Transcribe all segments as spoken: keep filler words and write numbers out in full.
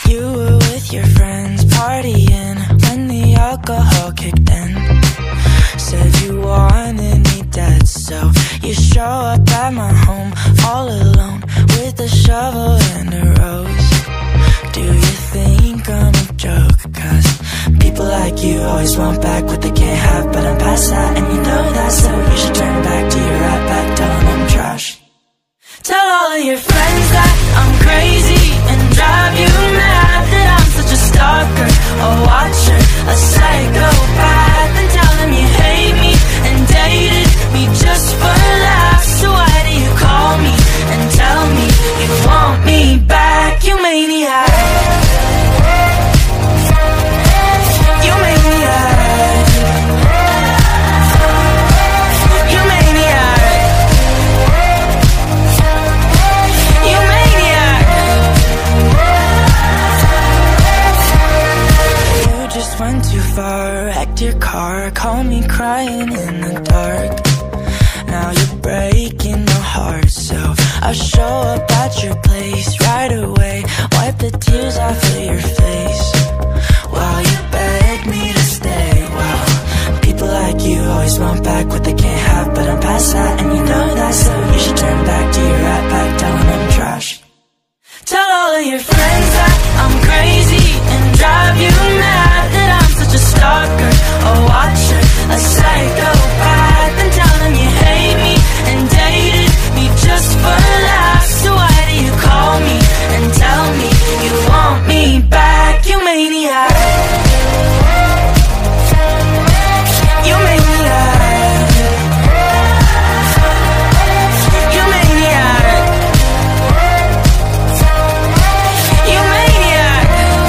You were with your friends partying when the alcohol kicked in. Said you wanted me dead, so you show up at my home all alone with a shovel and a rose. Do you think I'm a joke? Cause people like you always want back what they can't have, but I'm past that and you know that, so you should turn back to your right back, tell them I'm trash. Tell all of your friends that I'm crazy and drive you mad, that I'm such a stalker, a watcher, a psychopath, and tell them you hate me and dated me just for laughs. So why do you call me and tell me you want me back, you maniac? You maniac. You maniac. You maniac. You just went too far, wrecked your car, call me crying in the dark. Now you're breaking my heart, so I show up at your place right away, wipe the tears off of your face while you beg me to stay. Wow, people like you always want back what they can't have, but I'm past that and you know that, so you should turn back to your right back, tell them I'm trash. Tell all of your friends that I'm crazy and drive you mad, that I'm such a stalker, a watcher, a psychopath, and tell them you hate me and dated me just for laughs. So why do you call me and tell me you want me back, you maniac? You maniac. You maniac. You maniac.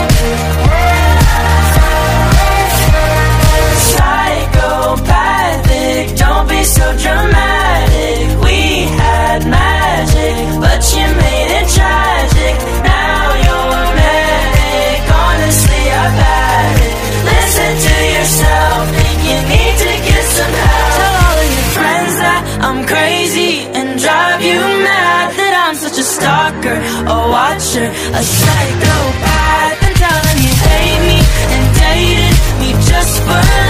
Psychopathic, don't be so dramatic. We had magic, but you made it tragic. Now you're manic, honestly I've had it. Listen to yourself, you need to get some help. Tell all of your friends that I'm crazy and drive you mad, that I'm such a stalker, a watcher, a psychopath, and tell them you hate me and dated me just for